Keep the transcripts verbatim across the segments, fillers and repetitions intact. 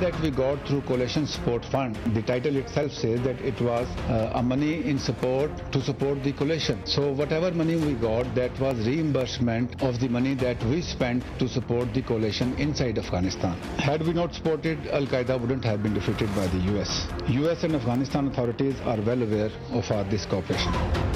that we got through Coalition Support Fund, the title itself says that it was uh, a money in support to support the coalition. So whatever money we got, that was reimbursement of the money that we spent to support the coalition inside Afghanistan. Had we not supported, Al-Qaeda wouldn't have been defeated by the U S. U S and Afghanistan authorities are well aware of our this cooperation.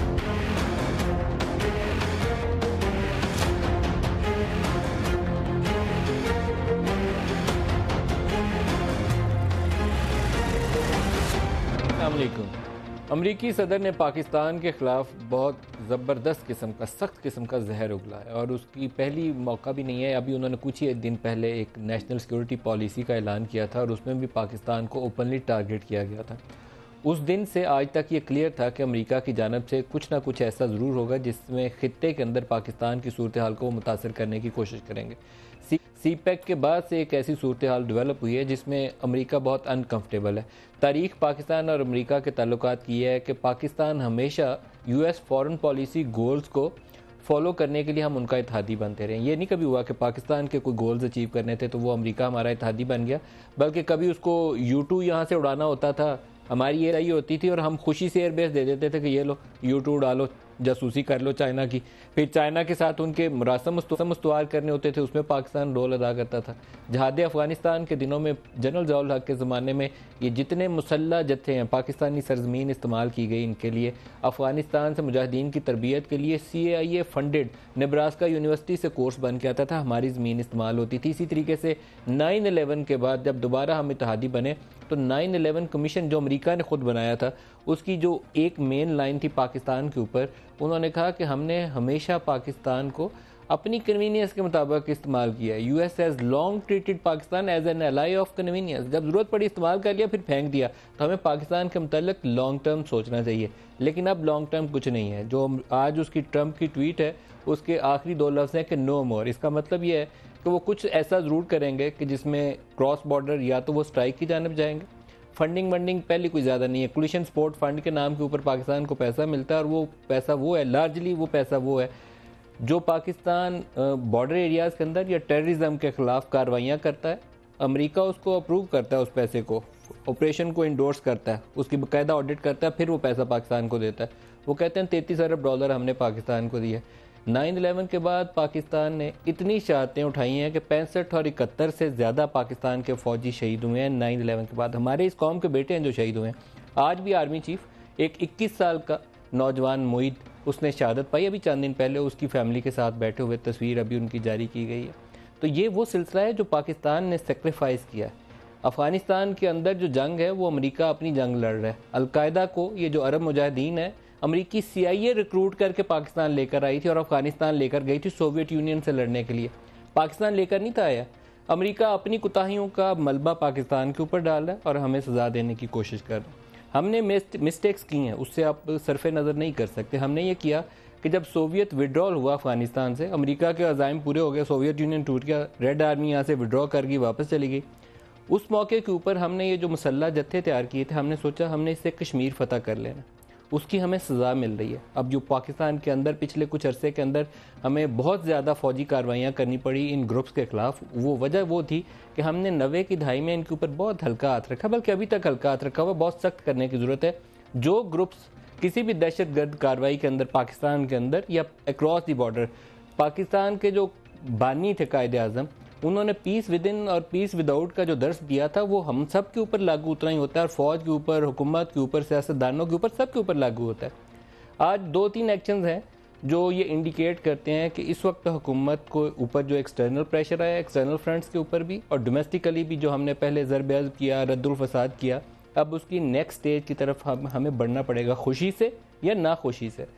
अमरीकी सदर ने पाकिस्तान के ख़िलाफ़ बहुत ज़बरदस्त किस्म का सख्त किस्म का जहर उगला है और उसकी पहली मौका भी नहीं है। अभी उन्होंने कुछ ही दिन पहले एक नेशनल सिक्योरिटी पॉलिसी का ऐलान किया था और उसमें भी पाकिस्तान को ओपनली टारगेट किया गया था। उस दिन से आज तक ये क्लियर था कि अमेरिका की जानब से कुछ ना कुछ ऐसा ज़रूर होगा जिसमें ख़ित्ते के अंदर पाकिस्तान की सूरत हाल को मुतासर करने की कोशिश करेंगे। सी सी पैक के बाद से एक ऐसी सूरत हाल डेवलप हुई है जिसमें अमेरिका बहुत अनकम्फर्टेबल है। तारीख़ पाकिस्तान और अमेरिका के ताल्लुकात की है कि पाकिस्तान हमेशा U S foreign policy goals को फॉलो करने के लिए हम उनका इत्तेहादी बनते रहे। ये नहीं कभी हुआ कि पाकिस्तान के कोई गोल्स अचीव करने थे तो वो अमेरिका हमारा इत्तेहादी बन गया, बल्कि कभी उसको यू टू यहाँ से उड़ाना होता था, हमारी ये रही होती थी और हम खुशी से एयरबेस दे देते थे कि ये लो यू टू डालो, जासूसी कर लो चाइना की। फिर चाइना के साथ उनके मरासम मुस्तवार करने होते थे, उसमें पाकिस्तान रोल अदा करता था। जहाद अफ़गानिस्तान के दिनों में जनरल ज़ियाउल हक़ के ज़माने में ये जितने मुसल्लह जत्थे हैं पाकिस्तानी सरजमीन इस्तेमाल की गई इनके लिए, अफ़गानिस्तान से मुजाहिदीन की तरबियत के लिए C A I A funded Nebraska university से कोर्स बन के आता था, हमारी ज़मीन इस्तेमाल होती थी। इसी तरीके से नाइन इलेवन के बाद जब दोबारा हम इत्तेहादी बने तो नाइन इलेवन कमीशन जो अमेरिका ने ख़ुद बनाया था उसकी जो एक मेन लाइन थी पाकिस्तान के ऊपर, उन्होंने कहा कि हमने हमेशा पाकिस्तान को अपनी कन्वीनियंस के मुताबिक इस्तेमाल किया है। U S has long treated Pakistan as an ally of convenience. जब ज़रूरत पड़ी इस्तेमाल कर लिया फिर फेंक दिया। तो हमें पाकिस्तान के मुताल्लिक लॉन्ग टर्म सोचना चाहिए, लेकिन अब लॉन्ग टर्म कुछ नहीं है। जो आज उसकी ट्रंप की ट्वीट है उसके आखिरी दो लफ्ज़ हैं कि नो मोर। इसका मतलब ये है कि वो कुछ ऐसा ज़रूर करेंगे कि जिसमें क्रॉस बॉर्डर या तो वो स्ट्राइक की जानब जाएंगे। फंडिंग वंडिंग पहले कोई ज़्यादा नहीं है, कोलिशन सपोर्ट फंड के नाम के ऊपर पाकिस्तान को पैसा मिलता है और वो पैसा वो है, लार्जली वो पैसा वो है जो पाकिस्तान बॉर्डर एरियाज़ के अंदर या टेररिज्म के ख़िलाफ़ कार्रवाइयाँ करता है। अमेरिका उसको अप्रूव करता है, उस पैसे को, ऑपरेशन को इंडोर्स करता है, उसकी बाकायदा ऑडिट करता है, फिर वो पैसा पाकिस्तान को देता है। वो कहते हैं तैंतीस अरब डॉलर हमने पाकिस्तान को दिया। नाइन इलेवन के बाद पाकिस्तान ने इतनी शहादतें उठाई हैं कि पैंसठ और इकहत्तर से ज़्यादा पाकिस्तान के फ़ौजी शहीद हुए हैं नाइन इलेवन के बाद। हमारे इस कौम के बेटे हैं जो शहीद हुए हैं। आज भी आर्मी चीफ एक इक्कीस साल का नौजवान मोईद, उसने शहादत पाई अभी चंद दिन पहले, उसकी फैमिली के साथ बैठे हुए तस्वीर अभी उनकी जारी की गई है। तो ये वो सिलसिला है जो पाकिस्तान ने सेक्रीफाइस किया है। अफ़गानिस्तान के अंदर जो जंग है वो अमेरिका अपनी जंग लड़ रहा है। अलकायदा को ये जो अरब मुजाहिदीन है अमेरिकी सी आई ए रिक्रूट करके पाकिस्तान लेकर आई थी और अफ़गानिस्तान लेकर गई थी सोवियत यूनियन से लड़ने के लिए। पाकिस्तान लेकर नहीं था आया। अमेरिका अपनी कोताहियों का मलबा पाकिस्तान के ऊपर डाल रहा है और हमें सज़ा देने की कोशिश कर रहा है। हमने मिस्टेक्स की हैं, उससे आप सरफे नज़र नहीं कर सकते। हमने ये किया कि जब सोवियत विड्रॉल हुआ अफ़गानिस्तान से, अमेरिका के अज़ाइम पूरे हो गए, सोवियत यूनियन टूट गया, रेड आर्मी यहाँ से विड्रॉ कर गई, वापस चली गई। उस मौके के ऊपर हमने ये जो मुसल्लह जत्थे तैयार किए थे, हमने सोचा हमने इससे कश्मीर फ़तह कर लेना। उसकी हमें सज़ा मिल रही है। अब जो पाकिस्तान के अंदर पिछले कुछ अरसे के अंदर हमें बहुत ज़्यादा फ़ौजी कार्रवाइयाँ करनी पड़ी इन ग्रुप्स के ख़िलाफ़, वो वजह वो थी कि हमने नब्बे की दहाई में इनके ऊपर बहुत हल्का हाथ रखा, बल्कि अभी तक हल्का हाथ रखा हुआ। बहुत सख्त करने की ज़रूरत है। जो ग्रुप्स किसी भी दहशत गर्द कार्रवाई के अंदर पाकिस्तान के अंदर या अक्रॉस दी बॉर्डर, पाकिस्तान के जो बानी थे कायदे आज़म, उन्होंने पीस विद इन और पीस विदाउट का जो दर्स दिया था वो हम सब के ऊपर लागू उतना ही होता है, और फौज के ऊपर, हुकूमत के ऊपर, सियासतदानों के ऊपर, सब के ऊपर लागू होता है। आज दो तीन एक्शंस हैं जो ये इंडिकेट करते हैं कि इस वक्त हुकूमत को ऊपर जो एक्सटर्नल प्रेशर आया, एक्सटर्नल फ्रंट्स के ऊपर भी और डोमेस्टिकली भी, जो हमने पहले ज़रब किया, रद्दुल फसाद किया, अब उसकी नेक्स्ट स्टेज की तरफ हम हमें बढ़ना पड़ेगा, खुशी से या नाखुशी से।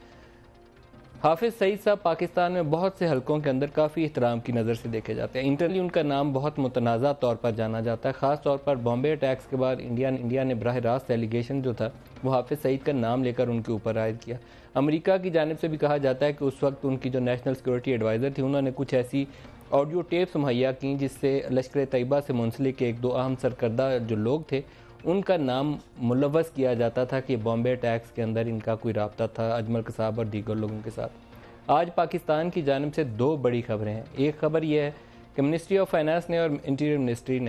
हाफिज़ सईद साहब पाकिस्तान में बहुत से हलकों के अंदर काफ़ी एहतराम की नज़र से देखे जाते हैं। इंटरनली उनका नाम बहुत मुतनाज़ा तौर पर जाना जाता है। ख़ास तौर पर बॉम्बे अटैक्स के बाद इंडिया इंडिया ने बराह रास्त एलिगेशन जो था वो हाफिज़ सईद का नाम लेकर उनके ऊपर आयद किया। अमेरिका की जानिब से भी कहा जाता है कि उस वक्त उनकी जो नेशनल सिक्योरिटी एडवाइज़र थी, उन्होंने कुछ ऐसी ऑडियो टेप्स मुहैया की जिससे लश्कर तैयबा से मुंसलिक एक दो अहम सरकर्दा जो लोग थे उनका नाम मुलव्वस किया जाता था कि बॉम्बे अटैक्स के अंदर इनका कोई राब्ता था अजमल कसाब और दीगर लोगों के साथ। आज पाकिस्तान की जानिब से दो बड़ी खबरें हैं। एक खबर यह है कि मिनिस्ट्री ऑफ फाइनेंस ने और इंटीरियर मिनिस्ट्री ने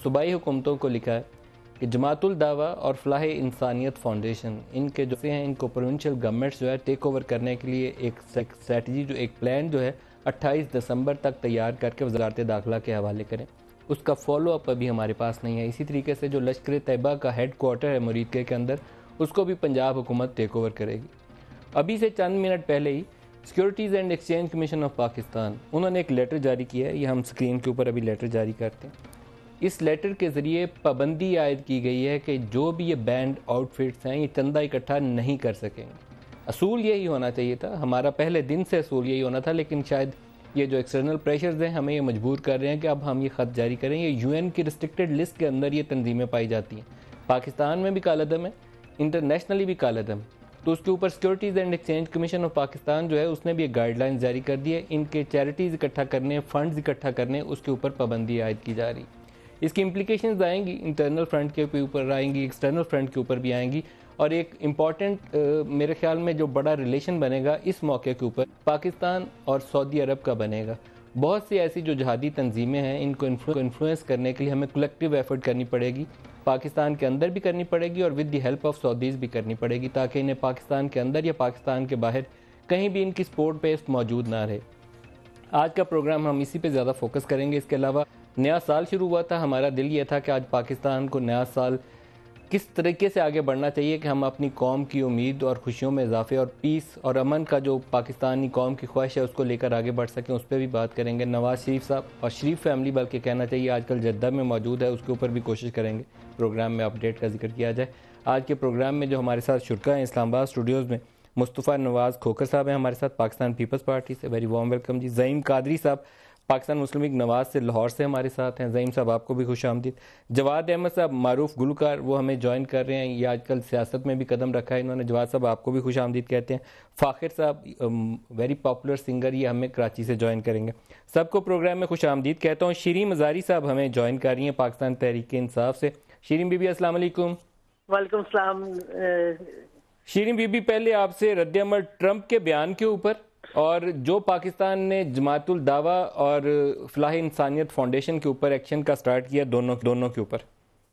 सूबाई हुकूमतों को लिखा है कि जमातुल दावा और फलाह इंसानियत फाउंडेशन इनके जो हैं इनको प्रोविंशियल गवर्नमेंट्स जो है टेक ओवर करने के लिए एक स्ट्रेटजी जो एक प्लान जो है अट्ठाईस दिसंबर तक तैयार करके वजारत दाखिला के हवाले करें। उसका फॉलो अप अभी हमारे पास नहीं है। इसी तरीके से जो लश्कर तैयबा का हेड क्वार्टर है मुरीदके के अंदर, उसको भी पंजाब हुकूमत टेक ओवर करेगी। अभी से चंद मिनट पहले ही securities and exchange commission of Pakistan उन्होंने एक लेटर जारी किया है। ये हम स्क्रीन के ऊपर अभी लेटर जारी करते हैं। इस लेटर के ज़रिए पाबंदी आयद की गई है कि जो भी ये बैंड आउटफिट्स हैं ये चंदा इकट्ठा नहीं कर सकेंगे। असूल यही होना चाहिए था, हमारा पहले दिन से असूल यही होना था, लेकिन शायद ये जो एक्सटर्नल प्रेशर्स हैं हमें ये मजबूर कर रहे हैं कि अब हम ये ख़त जारी करें। ये यूएन की रिस्ट्रिक्टेड लिस्ट के अंदर ये तंजीमें पाई जाती हैं। पाकिस्तान में भी कालादम है, इंटरनेशनली भी कालादम है। तो उसके ऊपर securities and exchange commission of Pakistan जो है उसने भी एक गाइडलाइन जारी कर दी है। इनके चैरिटीज़ इकट्ठा करने, फंड्स इकट्ठा करने, उसके ऊपर पाबंदी आयद की जा रही। इसकी इम्प्लीकेशंस आएंगी, इंटरनल फ्रंट के ऊपर आएंगी, एक्सटर्नल फ्रंट के ऊपर भी आएंगी। और एक इम्पॉर्टेंट मेरे ख्याल में जो बड़ा रिलेशन बनेगा इस मौके के ऊपर पाकिस्तान और सऊदी अरब का बनेगा। बहुत सी ऐसी जो जहादी तंजीमें हैं इनको इन्फ्लुएंस करने के लिए हमें कलेक्टिव एफर्ट करनी पड़ेगी, पाकिस्तान के अंदर भी करनी पड़ेगी और with the help of Saudis भी करनी पड़ेगी, ताकि इन्हें पाकिस्तान के अंदर या पाकिस्तान के बाहर कहीं भी इनकी सपोर्ट बेस मौजूद ना रहे। आज का प्रोग्राम हम इसी पे ज़्यादा फोकस करेंगे। इसके अलावा नया साल शुरू हुआ था, हमारा दिल ये था कि आज पाकिस्तान को नया साल किस तरीके से आगे बढ़ना चाहिए कि हम अपनी कौम की उम्मीद और खुशियों में इजाफे और पीस और अमन का जो पाकिस्तानी कौम की ख्वाहिश है उसको लेकर आगे बढ़ सकें, उस पर भी बात करेंगे। नवाज़ शरीफ साहब और शरीफ फैमिली बल्कि कहना चाहिए आजकल जद्दा में मौजूद है, उसके ऊपर भी कोशिश करेंगे प्रोग्राम में अपडेट का जिक्र किया जाए। आज के प्रोग्राम में जो हमारे साथ शुरका हैं इस्लामाबाद स्टूडियोज़ में, मुस्तफ़ा नवाज़ खोखर साहब हैं हमारे साथ पाकिस्तान पीपल्स पार्टी से, वेरी वार्म वेलकम जी। ज़ईम कादरी साहब पाकिस्तान मुस्लिम लीग नवाज़ से लाहौर से हमारे साथ हैं, ज़ईम साहब आपको भी खुश आमदीद। जवाद अहमद साहब मारूफ गुलकार वो हमें ज्वाइन कर रहे हैं, ये आजकल सियासत में भी कदम रखा है इन्होंने। जवाद साहब आपको भी खुश आमदीद कहते हैं। फ़ाखिर साहब वेरी पॉपुलर सिंगर, ये हमें कराची से ज्वाइन करेंगे। सबको प्रोग्राम में खुश आमदीद कहता हूँ। शीरीन मज़ारी साहब हमें ज्वाइन कर रही हैं पाकिस्तान तहरीक इंसाफ से। शीरीन बीबी अस्सलाम वालेकुम। वालेकुम सलाम। शीरीन बीबी, पहले आपसे रद्द-ए-अमल ट्रंप के बयान के ऊपर और जो पाकिस्तान ने जमातुल दावा और फलाह इंसानियत फाउंडेशन के ऊपर एक्शन का स्टार्ट किया, दोनों दोनों के ऊपर।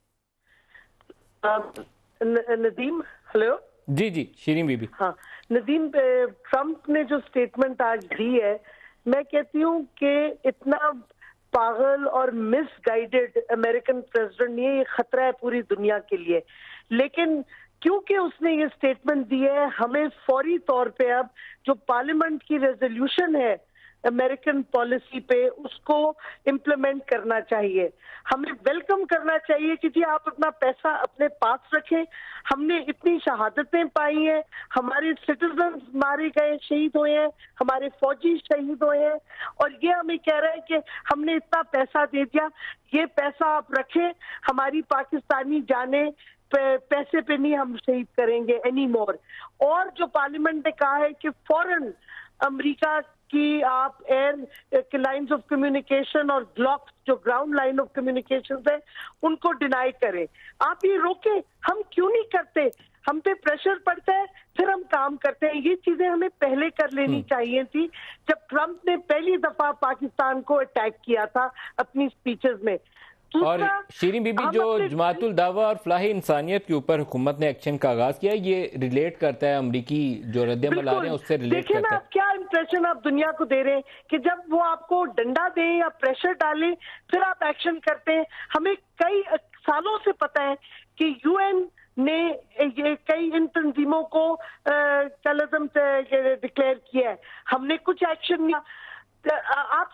नदीम, हेलो जी जी शीरीन बीबी। हाँ नदीम, ट्रंप ने जो स्टेटमेंट आज दी है, मैं कहती हूँ कि इतना पागल और मिसगाइडेड अमेरिकन प्रेसिडेंट नहीं है, ये खतरा है पूरी दुनिया के लिए। लेकिन क्योंकि उसने ये स्टेटमेंट दी है, हमें फौरी तौर पे अब जो पार्लियामेंट की रेजोल्यूशन है अमेरिकन पॉलिसी पे, उसको इम्प्लीमेंट करना चाहिए। हमें वेलकम करना चाहिए कि जी आप अपना पैसा अपने पास रखें। हमने इतनी शहादतें पाई हैं, हमारे सिटीजन मारे गए, शहीद हुए हैं, हमारे फौजी शहीद हुए हैं, और ये हमें कह रहे हैं कि हमने इतना पैसा दे दिया, ये पैसा आप रखें, हमारी पाकिस्तानी जाने पैसे पे नहीं हम शहीद करेंगे एनी मोर। और जो पार्लियामेंट ने कहा है कि फौरन अमेरिका की आप एयर के लाइंस ऑफ कम्युनिकेशन और ब्लॉक्स जो ग्राउंड लाइन ऑफ कम्युनिकेशन है उनको डिनाई करें। आप ये रोके, हम क्यों नहीं करते? हम पे प्रेशर पड़ता है, फिर हम काम करते हैं। ये चीजें हमें पहले कर लेनी चाहिए थी जब ट्रंप ने पहली दफा पाकिस्तान को अटैक किया था अपनी स्पीचेस में। और शीरीन बीबी, जो जमातुल दावा और फलाह इंसानियत के ऊपर हुकूमत ने एक्शन का आगाज किया, ये रिलेट करता है अमरीकी जो रद्द-ए-अमल आ रहे हैं उससे रिलेट करता है। देखिए ना, क्या इंप्रेशन आप दुनिया को दे रहे हैं कि जब वो आपको डंडा दें या प्रेशर डालें फिर आप एक्शन करते हैं। हमें कई सालों से पता है कि यूएन ने ये कई इन तंजीमों को टेररिज्म डिक्लेयर किया है, हमने कुछ एक्शन नहीं। आप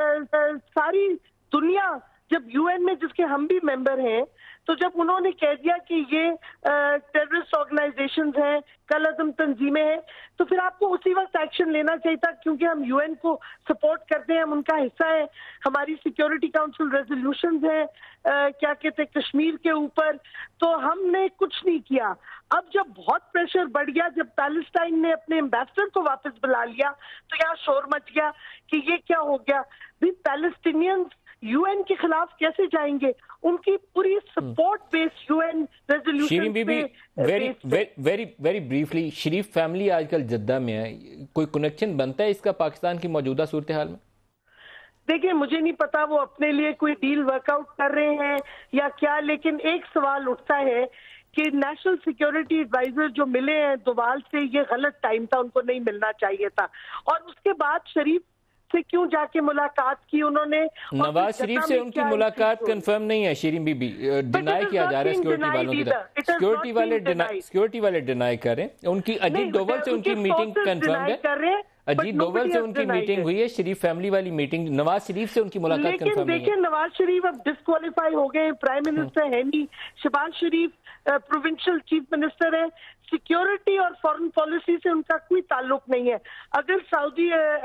सारी दुनिया जब यूएन में, जिसके हम भी मेंबर हैं, तो जब उन्होंने कह दिया कि ये टेररिस्ट ऑर्गेनाइजेशंस हैं, कल अज़म तंजीमें हैं, तो फिर आपको उसी वक्त एक्शन लेना चाहिए था, क्योंकि हम यूएन को सपोर्ट करते हैं, हम उनका हिस्सा है, हमारी सिक्योरिटी काउंसिल रेजोल्यूशंस हैं, क्या कहते हैं कश्मीर के ऊपर, तो हमने कुछ नहीं किया। अब जब बहुत प्रेशर बढ़ गया, जब पैलेस्टाइन ने अपने एम्बेसडर को वापस बुला लिया, तो यहाँ शोर मच गया कि ये क्या हो गया। भी पैलेस्टीनियंस यूएन के खिलाफ कैसे जाएंगे? उनकी पूरी सपोर्ट बेस यूएन रेजोल्यूशन पे। Very very very briefly, Sharif family आजकल जद्दा में है, कोई कनेक्शन बनता है इसका पाकिस्तान की मौजूदा सूरत हाल में? देखिए मुझे नहीं पता वो अपने लिए कोई डील वर्कआउट कर रहे हैं या क्या, लेकिन एक सवाल उठता है कि नेशनल सिक्योरिटी एडवाइजर जो मिले हैं दोवाल से, ये गलत टाइम था, उनको नहीं मिलना चाहिए था। और उसके बाद शरीफ से क्यों जाके मुलाकात की उन्होंने? नवाज शरीफ से उनकी मुलाकात कंफर्म नहीं है शीरीन बीबी, डिनाई किया जा रहा है सिक्योरिटी वालों की तरफ। सिक्योरिटी वाले सिक्योरिटी वाले डिनाई कर रहे हैं। उनकी अजीत डोवल से उनकी मीटिंग कंफर्म है, अजीत डोवल से उनकी मीटिंग हुई है, शरीफ फैमिली वाली मीटिंग। नवाज शरीफ से उनकी मुलाकात कंफर्म नहीं है। देखिए नवाज शरीफ अब डिस्क्वालीफाई हो गए, प्राइम मिनिस्टर है नहीं, Shahbaz Sharif provincial chief minister है। सिक्योरिटी और फॉरेन पॉलिसी से उनका कोई ताल्लुक नहीं है। अगर सऊदी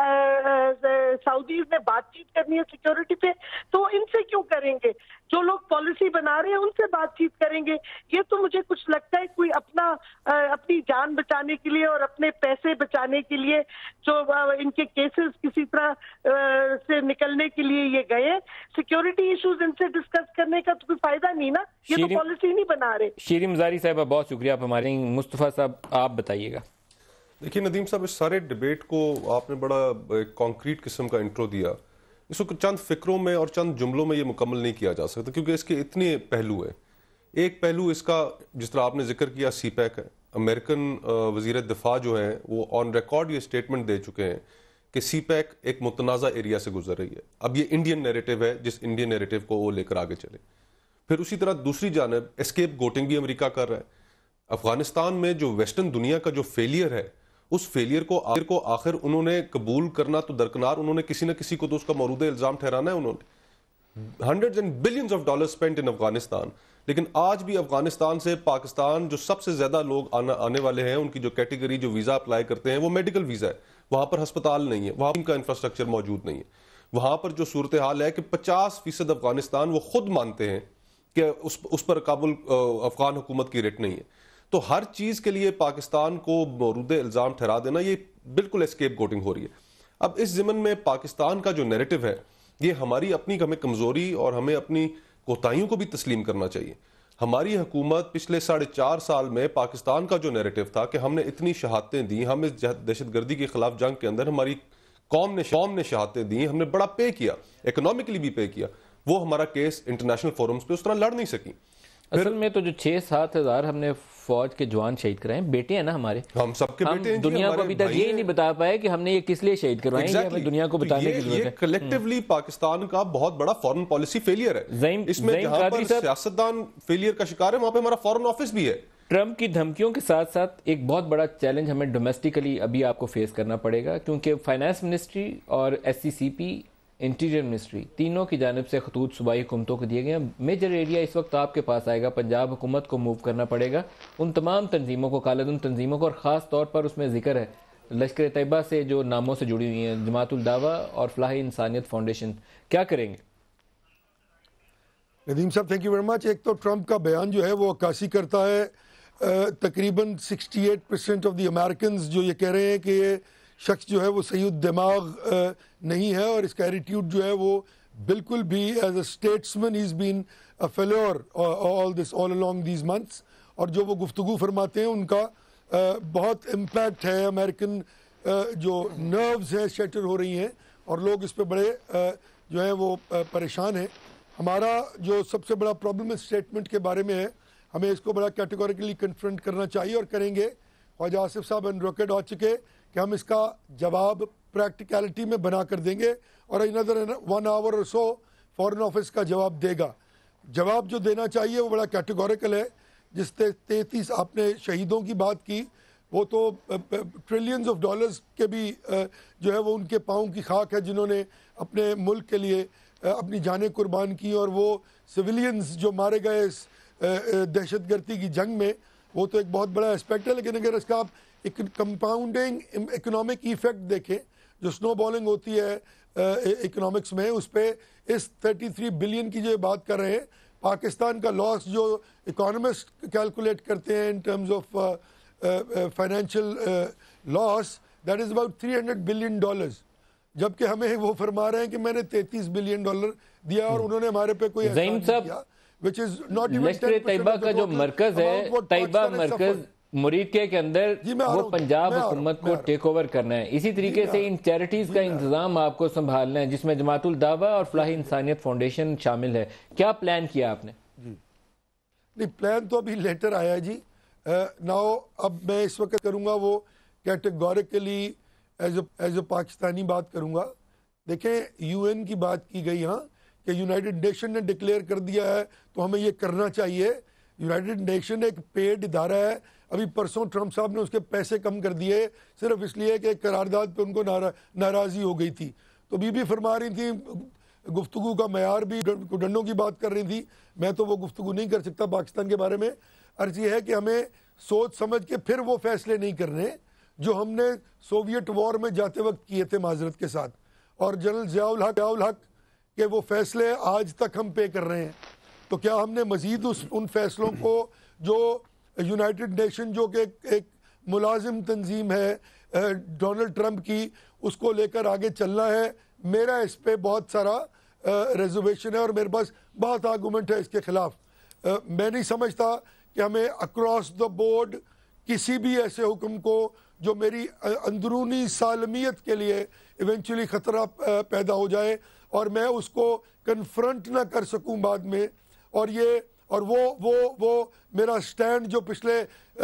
सऊदी ने बातचीत करनी है सिक्योरिटी पे तो इनसे क्यों करेंगे? जो लोग पॉलिसी बना रहे हैं उनसे बातचीत करेंगे। ये तो मुझे कुछ लगता है कोई अपना अपनी जान बचाने के लिए और अपने पैसे बचाने के लिए जो इनके केसेस किसी तरह से निकलने के लिए ये गए। सिक्योरिटी इश्यूज इनसे डिस्कस करने का तो कोई फायदा नहीं ना, ये तो पॉलिसी नहीं बना रहे। शीरीन मज़ारी साहब बहुत शुक्रिया आप हमारे। मुस्तफ़ा साहब आप बताइएगा। देखिए नदीम साहब, इस सारे डिबेट को आपने बड़ा कॉन्क्रीट किस्म का इंट्रो दिया। इसको चंद फिक्रों में और चंद जुमलों में ये मुकम्मल नहीं किया जा सकता क्योंकि इसके इतने पहलू है। एक पहलू इसका जिस तरह आपने जिक्र किया सी पैक है। अमेरिकन वजीर दिफा जो है वो ऑन रिकॉर्ड ये स्टेटमेंट दे चुके हैं कि सी पैक एक मुतनाज़ा एरिया से गुजर रही है। अब ये इंडियन नैरेटिव है, जिस इंडियन नैरेटिव को वो लेकर आगे चले। फिर उसी तरह दूसरी जानब एस्केप गोटिंग भी अमेरिका कर रहा है। अफगानिस्तान में जो वेस्टर्न दुनिया का जो फेलियर है, उस फेलियर को आखिर को आखिर उन्होंने कबूल करना तो दरकिनार, उन्होंने किसी न किसी को तो उसका मौरूद इल्जाम ठहराना है। उन्होंने hundreds and billions of dollar spent in Afghanistan, लेकिन आज भी अफगानिस्तान से पाकिस्तान जो सबसे ज्यादा लोग आना, आने वाले हैं, उनकी जो कैटेगरी जो वीजा अप्लाई करते हैं वो मेडिकल वीजा है। वहां पर अस्पताल नहीं है, वहां का इंफ्रास्ट्रक्चर मौजूद नहीं है। वहां पर जो सूरत हाल है कि पचास फीसद अफगानिस्तान वो खुद मानते हैं कि उस, उस पर काबुल अफगान हुकूमत की रेट नहीं है। तो हर चीज के लिए पाकिस्तान को मौरूद इल्जाम ठहरा देना, ये बिल्कुल एस्केप गोटिंग हो रही है। अब इस ज़िमन में पाकिस्तान का जो नैरेटिव है, ये हमारी अपनी हमें कमजोरी और हमें अपनी कोताहियों को भी तस्लीम करना चाहिए। हमारी हुकूमत पिछले साढ़े चार साल में पाकिस्तान का जो नैरेटिव था कि हमने इतनी शहादतें दी, हम इस दहशतगर्दी के खिलाफ जंग के अंदर हमारी कौम ने कौम ने शहादतें दी, हमने बड़ा पे किया, इकोनॉमिकली भी पे किया, वो हमारा केस इंटरनेशनल फोरम्स पे उस तरह लड़ नहीं सकी। असल में तो जो छह सात हजार हमने फौज के जवान शहीद कराए, बेटे हैं ना हमारे, हम सबके बेटे हैं। दुनिया को अभी तक ये नहीं बता पाए कि हमने ये किस लिए शहीद करवाए। exactly. हमें दुनिया को बताने की जरूरत है। कलेक्टिवली पाकिस्तान का बहुत बड़ा फॉरेन पॉलिसी फेलियर है। इसमें जहां पर सियासतदान फेलियर का शिकार है, वहां पे हमारा फॉरेन ऑफिस भी है। ट्रंप की धमकियों के साथ साथ एक बहुत बड़ा चैलेंज हमें डोमेस्टिकली अभी आपको फेस करना पड़ेगा, क्योंकि फाइनेंस मिनिस्ट्री और S C C P, interior ministry, तीनों की जानिब से खतूत सूबाई हुकूमतों को दिए गए हैं। मेजर एरिया इस वक्त आपके पास आएगा, पंजाब हुकूमत को मूव करना पड़ेगा। उन तमाम तंजीमों को, कालेदुन तंजीमों को, और ख़ास तौर पर उसमें जिक्र है लश्कर तैयबा से जो नामों से जुड़ी हुई हैं, जमातुल दावा और फलाह इंसानियत फाउंडेशन। क्या करेंगे नदीम साहब? Thank you very much. एक तो ट्रंप का बयान जो है वो अक्कासी करता है तकरीबन अड़सठ परसेंट ऑफ द अमेरिकन जो ये कह रहे हैं कि ये शख्स जो है वो सही दिमाग नहीं है, और इसका एटीट्यूड जो है वो बिल्कुल भी एज अ स्टेट्समैन ही is been a failure all this all along these months. और जो वो गुफ्तगू फरमाते हैं उनका बहुत इम्पैक्ट है। अमेरिकन जो नर्व्स हैं शटर हो रही हैं और लोग इस पर बड़े जो है वो परेशान हैं। हमारा जो सबसे बड़ा प्रॉब्लम इस स्टेटमेंट के बारे में है, हमें इसको बड़ा कैटेगोरिकली कन्फ्रंट करना चाहिए और करेंगे। ख्वाजा आसिफ साहब एंड रॉकेट आ चुके कि हम इसका जवाब प्रैक्टिकलिटी में बना कर देंगे और अनदर वन आवर और सो फॉरेन ऑफिस का जवाब देगा। जवाब जो देना चाहिए वो बड़ा कैटेगोरिकल है। जिस तैंतीस आपने शहीदों की बात की, वो तो ट्रिलियंस ऑफ डॉलर्स के भी जो है वो उनके पाँव की खाक है, जिन्होंने अपने मुल्क के लिए अपनी जानें कुर्बान की, और वो सिविलियंस जो मारे गए इस दहशतगर्दी की जंग में, वो तो एक बहुत बड़ा एस्पेक्ट है। लेकिन अगर इसका आप एक कंपाउंडिंग इकोनॉमिक इफेक्ट देखें, जो स्नो बॉलिंग होती है इकोनॉमिक्स में, उस पर इस तैंतीस बिलियन की जो बात कर रहे हैं, पाकिस्तान का लॉस जो इकोनॉमिस्ट कैलकुलेट करते हैं in terms of financial loss, that is about तीन सौ बिलियन डॉलर्स, जबकि हमें वो फरमा रहे हैं कि मैंने तैंतीस बिलियन डॉलर दिया और उन्होंने हमारे पे कोई एहसान नहीं किया, व्हिच इज नॉट इवन लश्कर तैयबा का जो मरकज है, तैयबा मरकज मुरीद के के अंदर वो पंजाब हुकूमत को टेक ओवर करना है। इसी तरीके से इन चैरिटीज का इंतजाम आपको संभालना है, जिसमें जमातुल दावा और फलाही इंसानियत फाउंडेशन शामिल है। क्या प्लान किया आपने? जी नहीं, प्लान तो अभी लेटर आया है जी। नाउ अब मैं इस वक्त करूंगा वो categorically as as a Pakistani बात करूंगा। देखें, यूएन की बात की गई यहाँ कि यूनाइटेड नेशन ने डिक्लेयर कर दिया है तो हमें ये करना चाहिए। यूनाइटेड नेशन एक पेड इदारा है। अभी परसों ट्रंप साहब ने उसके पैसे कम कर दिए सिर्फ इसलिए कि करारदाद पे उनको नारा, नाराज़ी हो गई थी। तो बीबी फरमा रही थी गुफ्तगू का मयार भी डंडों की बात कर रही थी। मैं तो वो गुफ्तगू नहीं कर सकता पाकिस्तान के बारे में। अर्ज ये है कि हमें सोच समझ के फिर वो फैसले नहीं करने जो हमने सोवियत वॉर में जाते वक्त किए थे माजरत के साथ। और जनरल ज़ियाउल हक ज़ियाउल हक के वो फैसले आज तक हम पे कर रहे हैं। तो क्या हमने मजीद उस उन फैसलों को जो यूनाइटेड नेशन जो कि एक, एक मुलाजिम तंजीम है डोनाल्ड ट्रंप की, उसको लेकर आगे चलना है? मेरा इस पे बहुत सारा रिजर्वेशन है और मेरे पास बहुत आर्गूमेंट है इसके खिलाफ। मैं नहीं समझता कि हमें अक्रॉस द बोर्ड किसी भी ऐसे हुक्म को जो मेरी अंदरूनी सालमियत के लिए इवेंचुअली ख़तरा पैदा हो जाए और मैं उसको कन्फ्रंट ना कर सकूं बाद में, और ये और वो वो वो मेरा स्टैंड जो पिछले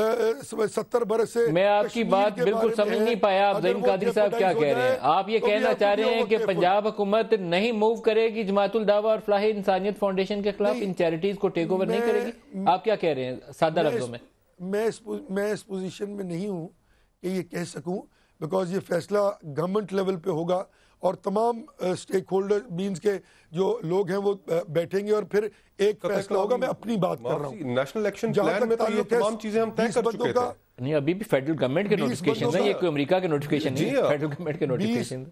सत्तर बरस से मैं आपकी बात बिल्कुल समझ नहीं पाया। आप ज़हीन कादरी साहब क्या कह रहे हैं? आप ये तो कहना चाह रहे हैं कि पंजाब हुकूमत नहीं मूव करेगी जमातुल दावा और फलाही इंसानियत फाउंडेशन के खिलाफ, इन चैरिटीज को टेक ओवर नहीं करेगी? आप क्या कह रहे हैं सादा लफ्जों में? मैं इस मैं इस पोजीशन में नहीं हूँ कि ये कह सकूं, बिकॉज ये फैसला गवर्नमेंट लेवल पे होगा और तमाम स्टेक होल्डर मीन्स के जो लोग हैं वो बैठेंगे और फिर एक फैसला होगा। मैं अपनी बात कर रहा हूँ। नेशनल इलेक्शन प्लान में तो ये तमाम चीजें हम तय कर चुके थे। नहीं, अभी भी फेडरल गवर्नमेंट के नोटिफिकेशन है, ये कोई अमेरिका के नोटिफिकेशन नहीं है, फेडरल गवर्नमेंट के नोटिफिकेशन।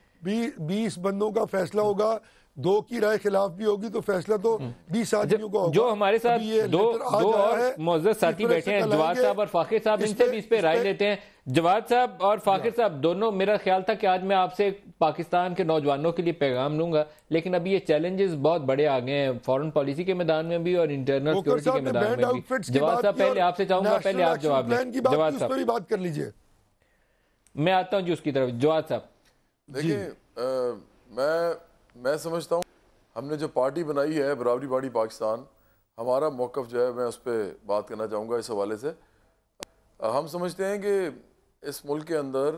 बीस बंदों का फैसला होगा, दो की राय खिलाफ भी होगी तो फैसला तो बीस आदमियों का होगा। जो हमारे साथ दो दो और मौजूद साथी बैठे हैं, जवाद साहब और फाकिर साहब, इनसे भी इस पे राय लेते हैं। जवाद साहब और फाकिर साहब दोनों, मेरा ख्याल था कि आज मैं आपसे पाकिस्तान के नौजवानों के लिए पैगाम लूंगा, लेकिन अभी ये चैलेंजेस बहुत बड़े आ गए हैं, फॉरेन पॉलिसी के मैदान में भी और इंटरनल सिक्योरिटी के मैदान में भी। जवाद साहब, पहले आपसे चाहूंगा, पहले आप जवाब दें। जवाद साहब बात कर लीजिए। मैं आता हूँ जी उसकी तरफ। जवाद साहब देखिए, मैं मैं समझता हूँ हमने जो पार्टी बनाई है बराबरी पार्टी पाकिस्तान, हमारा मौक़िफ़ जो है मैं उस पर बात करना चाहूँगा इस हवाले से। हम समझते हैं कि इस मुल्क के अंदर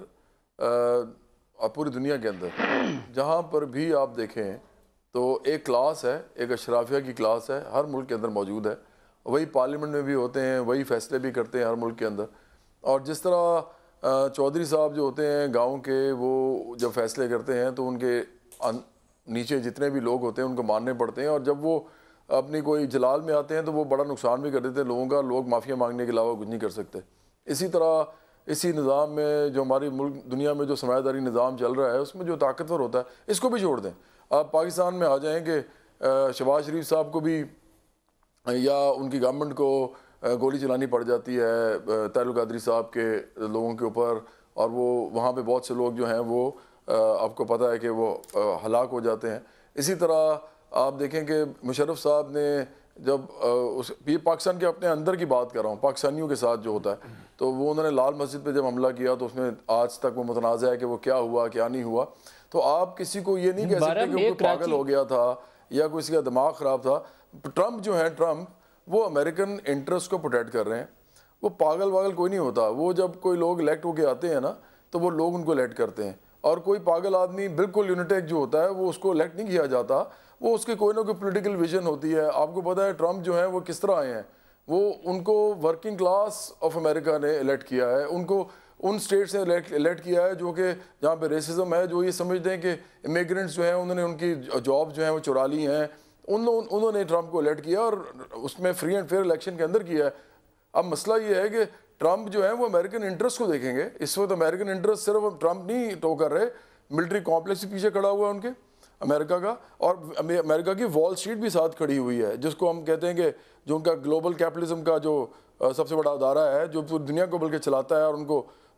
और पूरी दुनिया के अंदर जहाँ पर भी आप देखें तो एक क्लास है, एक अशराफिया की क्लास है, हर मुल्क के अंदर मौजूद है। वही पार्लियामेंट में भी होते हैं, वही फैसले भी करते हैं हर मुल्क के अंदर। और जिस तरह चौधरी साहब जो होते हैं गाँव के, वो जब फैसले करते हैं तो उनके नीचे जितने भी लोग होते हैं उनको मानने पड़ते हैं, और जब वो अपनी कोई जलाल में आते हैं तो वो बड़ा नुकसान भी कर देते हैं लोगों का। लोग माफ़िया मांगने के अलावा कुछ नहीं कर सकते। इसी तरह इसी निज़ाम में जो हमारी मुल्क दुनिया में जो सरमायादारी निज़ाम चल रहा है उसमें जो ताकतवर होता है, इसको भी छोड़ दें। आप पाकिस्तान में आ जाएँ कि शहबाज शरीफ साहब को भी या उनकी गवर्नमेंट को गोली चलानी पड़ जाती है तारुल कादरी साहब के लोगों के ऊपर, और वो वहाँ पर बहुत से लोग जो हैं वो आपको पता है कि वो हलाक हो जाते हैं। इसी तरह आप देखें कि मुशर्रफ साहब ने जब उस ये पाकिस्तान के अपने अंदर की बात कर रहा हूँ, पाकिस्तानियों के साथ जो होता है, तो वो उन्होंने लाल मस्जिद पे जब हमला किया तो उसमें आज तक वो मुतनाज़ा है कि वो क्या हुआ क्या नहीं हुआ। तो आप किसी को ये नहीं कह सकते कि वो पागल हो गया था या किसी का दिमाग ख़राब था। ट्रंप जो है, ट्रंप वो अमेरिकन इंटरेस्ट को प्रोटेक्ट कर रहे हैं। वो पागल वागल कोई नहीं होता। वो जब कोई लोग इलेक्ट होके आते हैं ना तो वो लोग उनको इलेक्ट करते हैं, और कोई पागल आदमी बिल्कुल यूनिटेक जो होता है वो उसको इलेक्ट नहीं किया जाता। वो उसकी कोई ना कोई पॉलिटिकल विजन होती है। आपको पता है ट्रंप जो है वो किस तरह आए हैं, वो उनको वर्किंग क्लास ऑफ अमेरिका ने इलेक्ट किया है, उनको उन स्टेट से इलेक्ट किया है जो कि जहाँ पे रेसिज्म है, जो ये समझते हैं कि इमिग्रेंट्स जो हैं उन्होंने उनकी जॉब जो है वो चुरा ली हैं, उन उन्होंने ट्रंप को इलेक्ट किया और उसमें फ्री एंड फेयर इलेक्शन के अंदर किया है। अब मसला ये है कि ट्रंप जो है वो अमेरिकन इंटरेस्ट को देखेंगे। इस वक्त अमेरिकन इंटरेस्ट सिर्फ ट्रंप नहीं टो कर रहे, मिलिट्री कॉम्प्लेक्स के पीछे खड़ा हुआ है उनके अमेरिका का, और अमेरिका की वॉल स्ट्रीट भी साथ खड़ी हुई है, जिसको हम कहते हैं कि जो उनका ग्लोबल कैपिटलिज्म का जो सबसे बड़ा अदारा है जो पूरी दुनिया को बल्कि चलाता है और उनको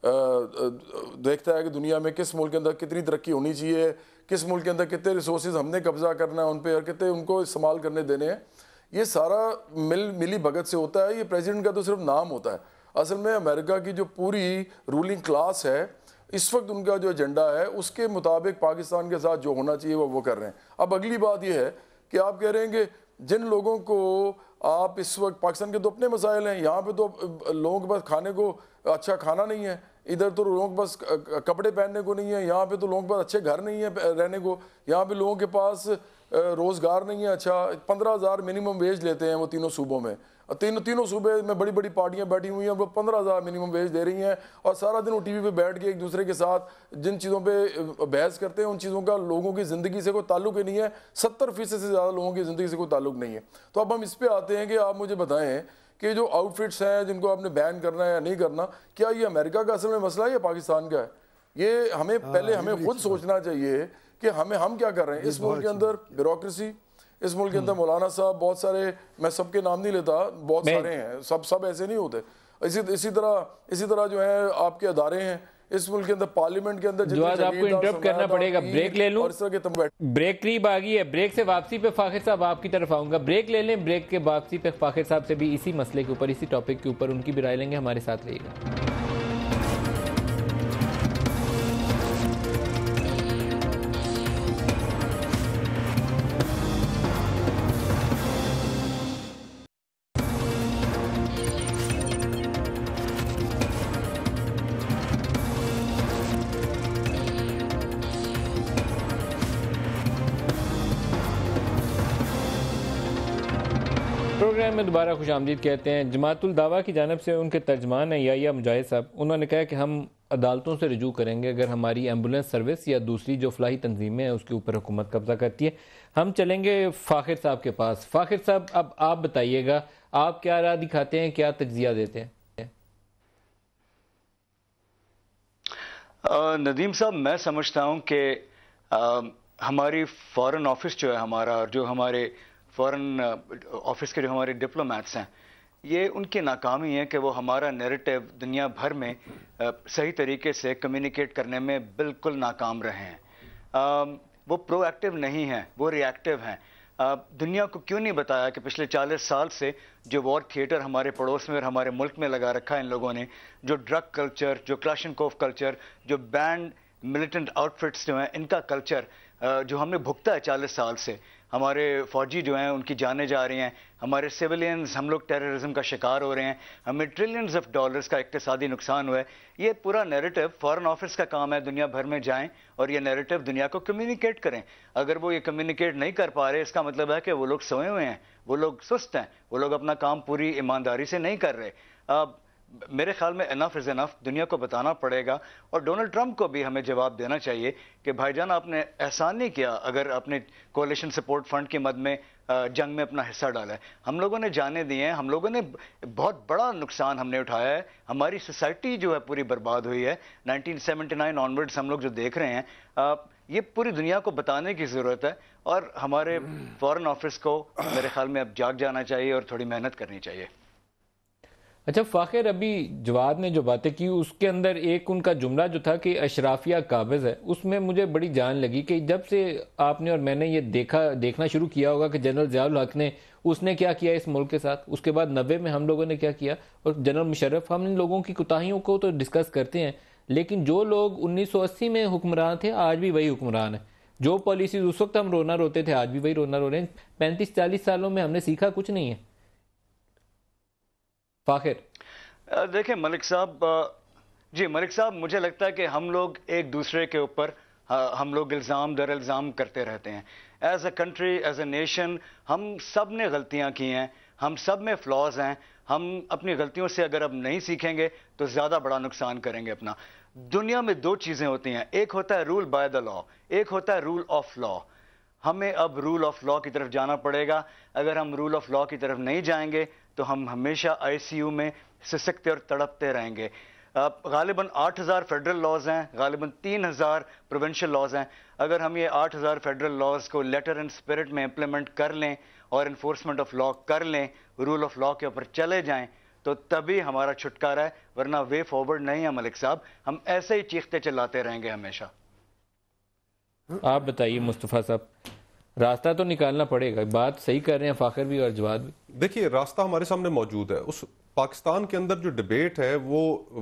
देखता है कि दुनिया में किस मुल्क के अंदर कितनी तरक्की होनी चाहिए, किस मुल्क के अंदर कितने रिसोर्सेज हमने कब्जा करना है उन पर और कितने उनको इस्तेमाल करने देने हैं। ये सारा मिल मिली भगत से होता है। ये प्रेसिडेंट का तो सिर्फ नाम होता है। असल में अमेरिका की जो पूरी रूलिंग क्लास है इस वक्त उनका जो एजेंडा है उसके मुताबिक पाकिस्तान के साथ जो होना चाहिए वो वो कर रहे हैं। अब अगली बात ये है कि आप कह रहे हैं कि जिन लोगों को आप इस वक्त, पाकिस्तान के तो अपने मसाइल हैं, यहाँ पे तो लोगों के पास खाने को अच्छा खाना नहीं है, इधर तो लोगों के पास कपड़े पहनने को नहीं है, यहाँ पे तो लोगों के पास अच्छे घर नहीं है रहने को, यहाँ पे लोगों के पास रोज़गार नहीं है। अच्छा, पंद्रह हज़ार मिनिमम वेज लेते हैं वो तीनों सूबों में, तीनों तीनों सूबे में बड़ी बड़ी पार्टियां बैठी हुई हैं, वो पंद्रह हज़ार मिनिमम वेज दे रही हैं और सारा दिन वो टीवी पे बैठ के एक दूसरे के साथ जिन चीज़ों पे बहस करते हैं उन चीज़ों का लोगों की ज़िंदगी से कोई ताल्लुक ही नहीं है। सत्तर फीसद से ज़्यादा लोगों की ज़िंदगी से कोई ताल्लुक नहीं है। तो अब हम इस पर आते हैं कि आप मुझे बताएं कि जो आउटफिट्स हैं जिनको आपने बैन करना है या नहीं करना, क्या ये अमेरिका का असल में मसला है या पाकिस्तान का है? ये हमें पहले हमें खुद सोचना चाहिए कि हमें हम क्या कर रहे हैं। इस मुल्क के अंदर ब्यूरोक्रेसी, इस मुल्क के अंदर मौलाना साहब बहुत सारे, मैं सबके नाम नहीं लेता, बहुत सारे हैं, सब सब ऐसे नहीं होते। इसी इसी तरह इसी तरह जो है आपके अदारे हैं इस मुल्क के अंदर, पार्लियामेंट के अंदर जो आज आपको इंटरप्ट करना पड़ेगा, ब्रेक ले लूं। ब्रेक करीब आ गई है, ब्रेक से वापसी पे फाखिर साहब आपकी तरफ आऊंगा, ब्रेक ले लें। ब्रेक के वापसी पे फाखिर साहब से भी इसी मसले के ऊपर, इसी टॉपिक के ऊपर उनकी भी राय लेंगे। हमारे साथ रहिएगा। प्रोग्राम में दोबारा खुशामदीद कहते हैं। जमातुल दावा की जानिब से उनके तर्जमान हैं याहिया मुजाहिद साहब, उन्होंने कहा कि हम अदालतों से रजू करेंगे अगर हमारी एम्बुलेंस सर्विस या दूसरी जो फलाही तंजीमें हैं उसके ऊपर हुकूमत कब्जा करती है। हम चलेंगे फाखिर साहब के पास। फाखिर साहब, अब आप बताइएगा, आप क्या राय दिखाते हैं, क्या तज्जिया देते हैं? नदीम साहब, मैं समझता हूँ कि हमारी फॉरेन ऑफिस जो है हमारा, जो हमारे फॉरेन ऑफिस के जो हमारे डिप्लोमेट्स हैं, ये उनकी नाकामी है कि वो हमारा नैरेटिव दुनिया भर में आ, सही तरीके से कम्युनिकेट करने में बिल्कुल नाकाम रहे हैं। आ, वो प्रोएक्टिव नहीं हैं, वो रिएक्टिव हैं। आ, दुनिया को क्यों नहीं बताया कि पिछले चालीस साल से जो वॉर थिएटर हमारे पड़ोस में और हमारे मुल्क में लगा रखा है इन लोगों ने, जो ड्रग कल्चर, जो क्लाशनकोव कल्चर, जो बैंड मिलिटेंट आउटफिट्स जो हैं, इनका कल्चर जो हमने भुगता है चालीस साल से, हमारे फौजी जो हैं उनकी जानें जा रही हैं, हमारे सिविलियंस, हम लोग टेररिज्म का शिकार हो रहे हैं, हमें ट्रिलियंस ऑफ डॉलर्स का इक्तिसादी नुकसान हुआ है। ये पूरा नैरेटिव फॉरेन ऑफिस का काम है, दुनिया भर में जाएं और ये नैरेटिव दुनिया को कम्युनिकेट करें। अगर वो ये कम्युनिकेट नहीं कर पा रहे, इसका मतलब है कि वो लोग सोए हुए हैं, वो लोग सुस्त हैं, वो लोग अपना काम पूरी ईमानदारी से नहीं कर रहे। अब मेरे ख्याल में इनफ इज़ इनफ, दुनिया को बताना पड़ेगा और डोनाल्ड ट्रंप को भी हमें जवाब देना चाहिए कि भाईजान आपने एहसान नहीं किया अगर अपने कोalition सपोर्ट फंड की मद में जंग में अपना हिस्सा डाला है। हम लोगों ने जाने दिए हैं, हम लोगों ने बहुत बड़ा नुकसान हमने उठाया है, हमारी सोसाइटी जो है पूरी बर्बाद हुई है। नाइनटीन सेवेंटी नाइन ऑनवर्ड्स हम लोग जो देख रहे हैं, ये पूरी दुनिया को बताने की ज़रूरत है और हमारे फॉरेन ऑफिस को मेरे ख्याल में अब जाग जाना चाहिए और थोड़ी मेहनत करनी चाहिए। अच्छा फाखिर, अभी जवाद ने जो बातें की उसके अंदर एक उनका जुमला जो था कि अशराफिया काबिज़ है, उसमें मुझे बड़ी जान लगी कि जब से आपने और मैंने ये देखा देखना शुरू किया होगा कि जनरल ज़ियाउल हक ने उसने क्या किया इस मुल्क के साथ, उसके बाद नब्बे में हम लोगों ने क्या किया, और जनरल मुशर्रफ, हम इन लोगों की कोताहियों को तो डिस्कस करते हैं, लेकिन जो लोग उन्नीस सौ अस्सी में हुक्मरान थे आज भी वही हुक्मरान है। जो पॉलिसीज उस वक्त हम रोना रोते थे आज भी वही रोना रो रहे हैं। पैंतीस चालीस सालों में हमने सीखा कुछ नहीं है। फाखिर, देखिए मलिक साहब, जी मलिक साहब, मुझे लगता है कि हम लोग एक दूसरे के ऊपर हम लोग इल्ज़ाम दर इल्ज़ाम करते रहते हैं। As a country, as a nation, हम सब ने गलतियां की हैं, हम सब में फ्लॉज हैं। हम अपनी गलतियों से अगर अब नहीं सीखेंगे तो ज़्यादा बड़ा नुकसान करेंगे अपना। दुनिया में दो चीज़ें होती हैं, एक होता है रूल बाय द लॉ, एक होता है रूल ऑफ लॉ। हमें अब रूल ऑफ लॉ की तरफ जाना पड़ेगा। अगर हम रूल ऑफ लॉ की तरफ नहीं जाएंगे तो हम हमेशा आईसीयू में सिसकते और तड़पते रहेंगे। गालिबन आठ हज़ार फेडरल लॉज हैं, गालिबन तीन हज़ार प्रोविंशियल लॉज हैं। अगर हम ये आठ हज़ार फेडरल लॉज को लेटर एंड स्पिरिट में इम्प्लीमेंट कर लें और इन्फोर्समेंट ऑफ लॉ कर लें, रूल ऑफ लॉ के ऊपर चले जाएं, तो तभी हमारा छुटकारा है, वरना वे फॉरवर्ड नहीं है मलिक साहब। हम ऐसे ही चीखते चिल्लाते रहेंगे हमेशा। आप बताइए मुस्तफ़ा साहब, रास्ता तो निकालना पड़ेगा। बात सही कर रहे हैं फाखिर भी और जवाद भी। देखिए, रास्ता हमारे सामने मौजूद है। उस पाकिस्तान के अंदर जो डिबेट है वो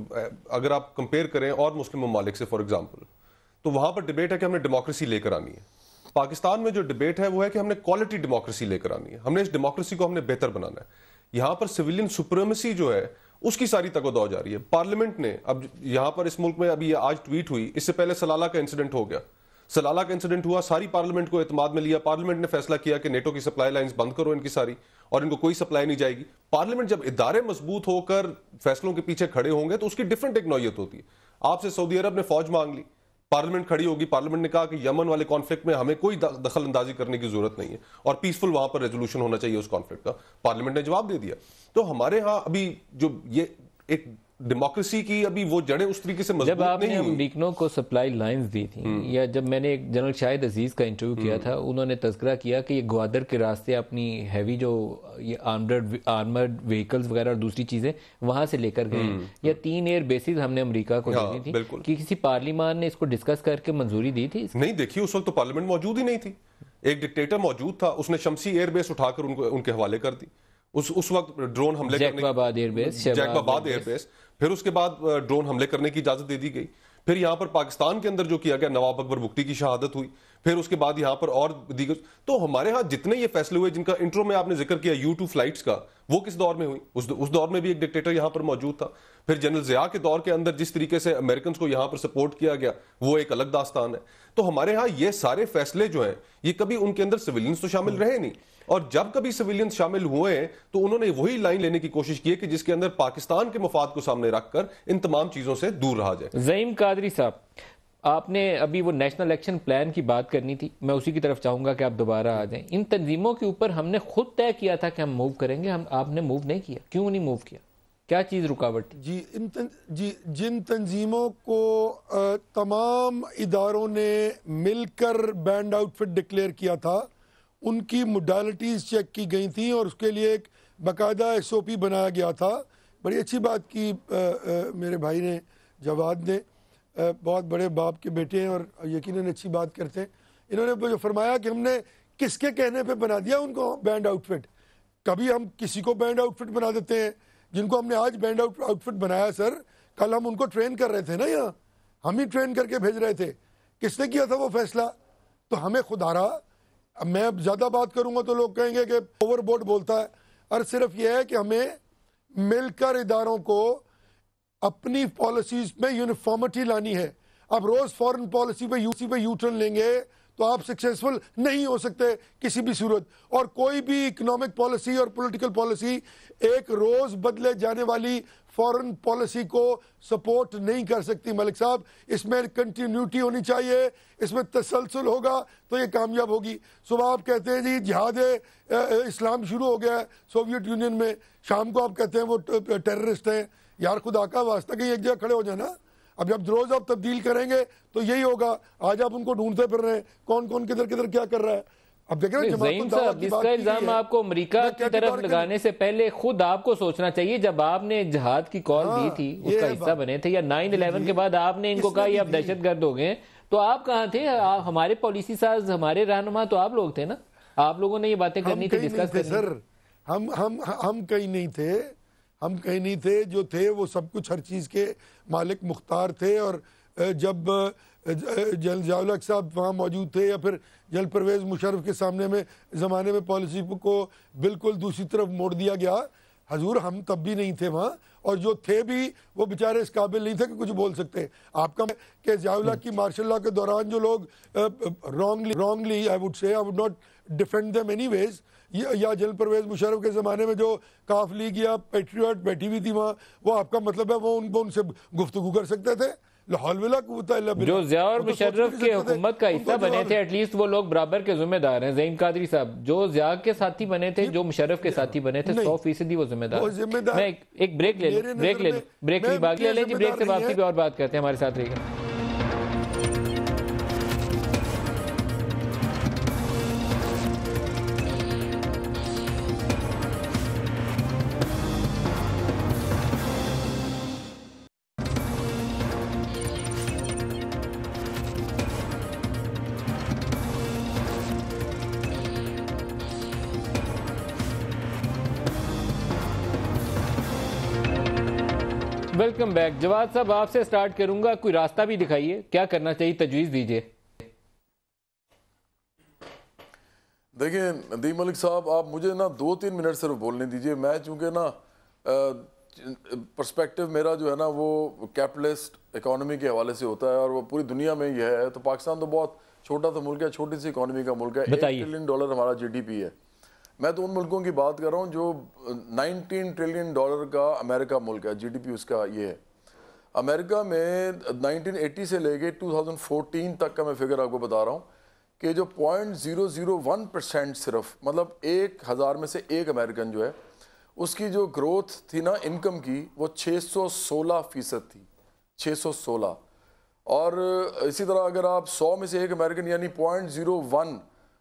अगर आप कंपेयर करें और मुस्लिम ममालिक से फॉर एग्जांपल, तो वहां पर डिबेट है कि हमने डेमोक्रेसी लेकर आनी है। पाकिस्तान में जो डिबेट है वो है कि हमने क्वालिटी डेमोक्रेसी लेकर आनी है, हमने इस डेमोक्रेसी को हमने बेहतर बनाना है। यहां पर सिविलियन सुप्रीमेसी जो है उसकी सारी तगोदौ जा रही है। पार्लियामेंट ने अब यहां पर इस मुल्क में अभी आज ट्वीट हुई, इससे पहले सलाला का इंसिडेंट हो गया, सलाला का इंसिडेंट हुआ, सारी पार्लियामेंट को एतमाद में लिया, पार्लियामेंट ने फैसला किया कि नेटो की सप्लाई लाइंस बंद करो इनकी सारी, और इनको कोई सप्लाई नहीं जाएगी। पार्लियामेंट जब इदारे मजबूत होकर फैसलों के पीछे खड़े होंगे तो उसकी डिफरेंट एक नौयत होती है। आपसे सऊदी अरब ने फौज मांग ली, पार्लियामेंट खड़ी होगी, पार्लियामेंट ने कहा कि यमन वाले कॉन्फ्लिक्ट में हमें कोई दखल अंदाजी करने की जरूरत नहीं है और पीसफुल वहां पर रेजोल्यूशन होना चाहिए उस कॉन्फ्लिक्ट का। पार्लियामेंट ने जवाब दे दिया। तो हमारे यहां अभी जो ये एक डेमोक्रेसी की अभी वो जड़ें उस तरीके से मजबूत जब आपने नहीं हुई। अमरीकनों को सप्लाई लाइंस दी थी, या जब मैंने एक जनरल शाहिद अजीज का इंटरव्यू किया था, उन्होंने तज़किरा किया कि ये ग्वादर के रास्ते अपनी हैवी जो ये आर्मर्ड आर्मर्ड व्हीकल्स वगैरह और दूसरी चीजें वहां से लेकर गए, या तीन एयर बेसिस हमने अमेरिका को हाँ, दी थी, कि किसी पार्लियामान ने इसको डिस्कस करके मंजूरी दी थी? नहीं, देखिए उस वक्त तो पार्लियामेंट मौजूद ही नहीं थी, एक डिक्टेटर मौजूद था, उसने शमसी एयरबेस उठाकर उनको उनके हवाले कर दी। उस उस वक्त ड्रोन हमले जैकबाबाद एयरबेस जैकबाबाद एयरबेस फिर उसके बाद ड्रोन हमले करने की इजाजत दे दी गई। फिर यहां पर पाकिस्तान के अंदर जो किया गया, नवाब अकबर बुख्ती की शहादत हुई, फिर उसके बाद यहां पर और दीगर। तो हमारे यहां जितने ये फैसले हुए जिनका इंट्रो में आपने जिक्र किया यू टू फ्लाइट्स का, वो किस दौर में हुई? उस उस दौर में भी एक डिक्टेटर यहां पर मौजूद था। फिर जनरल जिया के दौर के अंदर जिस तरीके से अमेरिकन को यहां पर सपोर्ट किया गया वो एक अलग दास्तान है। तो हमारे यहां ये सारे फैसले जो हैं ये कभी उनके अंदर सिविलियंस तो शामिल रहे नहीं, और जब कभी सिविलियंस शामिल हुए तो उन्होंने वही लाइन लेने की कोशिश की कि जिसके अंदर पाकिस्तान के मफाद को सामने रखकर इन तमाम चीजों से दूर रहा जाए। ज़ईम कादरी साहब, आपने अभी वो नेशनल एक्शन प्लान की बात करनी थी, मैं उसी की तरफ चाहूंगा कि आप दोबारा आ जाएं। इन तंजीमों के ऊपर हमने खुद तय किया था कि हम मूव करेंगे, हम आपने मूव नहीं किया, क्यों नहीं मूव किया? क्या चीज रुकावट थी? जी इन तन, जी जिन तंजीमों को आ, तमाम इदारों ने मिलकर बैंड आउटफिट डिक्लेयर किया था, उनकी मोडालिटीज़ चेक की गई थी और उसके लिए एक बाकायदा एस ओ पी बनाया गया था। बड़ी अच्छी बात की आ, आ, मेरे भाई ने, जवाद ने, आ, बहुत बड़े बाप के बेटे हैं और यकीनन अच्छी बात करते हैं। इन्होंने जो फरमाया कि हमने किसके कहने पे बना दिया उनको बैंड आउटफिट। कभी हम किसी को बैंड आउटफिट बना देते हैं, जिनको हमने आज बैंड आउट आउटफिट बनाया सर, कल हम उनको ट्रेन कर रहे थे ना, यहाँ हम ही ट्रेन करके भेज रहे थे। किसने किया था वो फैसला? तो हमें खुदारा, अब मैं ज़्यादा बात करूंगा तो लोग कहेंगे कि ओवरबोर्ड बोलता है, और सिर्फ यह है कि हमें मिलकर इदारों को अपनी पॉलिसीज में यूनिफॉर्मिटी लानी है। अब रोज फॉरेन पॉलिसी पे यूसी पे यू टर्न लेंगे तो आप सक्सेसफुल नहीं हो सकते किसी भी सूरत, और कोई भी इकोनॉमिक पॉलिसी और पॉलिटिकल पॉलिसी एक रोज बदले जाने वाली फॉरेन पॉलिसी को सपोर्ट नहीं कर सकती। मलिक साहब, इसमें कंटिन्यूटी होनी चाहिए, इसमें तसलसल होगा तो ये कामयाब होगी। सुबह आप कहते हैं जी जिहाद इस्लाम शुरू हो गया है सोवियत यूनियन में, शाम को आप कहते हैं वो टेररिस्ट हैं। यार खुदा का वास्ता कहीं एक जगह खड़े हो जाना। अब जब रोज आप तब्दील करेंगे तो यही होगा। आज आप उनको ढूंढते फिर रहे हैं कौन कौन किधर किधर क्या कर रहा है। अब देख रहे हैं इसका इल्जाम आपको अमेरिका की तरफ लगाने से पहले खुद आपको सोचना चाहिए। जब आपने जिहाद की कॉल दी थी, उसका हिस्सा बने थे, या नाइन इलेवन के बाद आपने इनको कहा ये आप दहशतगर्द हो गए, तो आप कहाँ थे? हमारे पॉलिसी साज, हमारे रहनुमा तो आप लोग थे ना, आप लोगों ने ये बातें करनी थी, डिस्कस करनी। सर हम हम हम कहीं नहीं थे, हम कहीं नहीं थे। जो थे वो सब कुछ हर चीज़ के मालिक मुख्तार थे। और जब जनरल ज़िया साहब वहाँ मौजूद थे, या फिर जनरल परवेज़ मुशर्रफ के सामने में ज़माने में पॉलिसी को बिल्कुल दूसरी तरफ मोड़ दिया गया, हजूर हम तब भी नहीं थे वहाँ, और जो थे भी वो बेचारे इस काबिल नहीं थे कि कुछ बोल सकते। आपका कि ज़िया की मार्शल लॉ के दौरान जो लोग wrongly wrongly I would say, I would not defend them anyways, या जनरल परवेज मुशर्रफ के ज़माने में जो काफ लीग या पेट्रियट बैठी हुई थी वहाँ, वो आपका मतलब है वो उनको उनसे गुफ्तगू कर सकते थे? जो ज़िया और मुशर्रफ के हुकूमत का हिस्सा बने थे, एटलीस्ट वो लोग बराबर के जिम्मेदार हैं। ज़ईम कादरी साहब, जो ज़िया के साथी बने थे, जो मुशर्रफ के साथी बने थे, सौ फीसदी वो जिम्मेदार। मैं एक ब्रेक ले लूं, ब्रेक ले लूं, ब्रेक की बात ले लें जी, ब्रेक से वापसी पे और बात करते हैं। हमारे साथ रहिएगा। Welcome back. जवाद साहब, आपसे स्टार्ट करूंगा, कोई रास्ता भी दिखाइए, क्या करना चाहिए, तजवीज़ दीजिए। देखिए नदीम मलिक साहब, आप मुझे ना दो तीन मिनट सिर्फ बोलने दीजिए। मैं चूँकि ना पर्सपेक्टिव मेरा जो है ना वो कैपिटलिस्ट इकोनॉमी के हवाले से होता है और वो पूरी दुनिया में यह है। तो पाकिस्तान तो बहुत छोटा सा मुल्क है, छोटी सी इकोनॉमी का मुल्क है, एक ट्रिलियन डॉलर हमारा जीडीपी है। मैं तो उन मुल्कों की बात कर रहा हूँ जो नाइनटीन ट्रिलियन डॉलर का अमेरिका मुल्क है, जीडीपी उसका ये है। अमेरिका में नाइनटीन एटी से लेके टू थाउजेंड फोर्टीन तक का मैं फिगर आपको बता रहा हूँ कि जो point zero zero one percent सिर्फ, मतलब एक हज़ार में से एक अमेरिकन जो है उसकी जो ग्रोथ थी ना इनकम की, वो छः सौ सोलह फीसद थी, छः सौ सोलह। और इसी तरह अगर आप सौ में से एक अमेरिकन यानी point zero one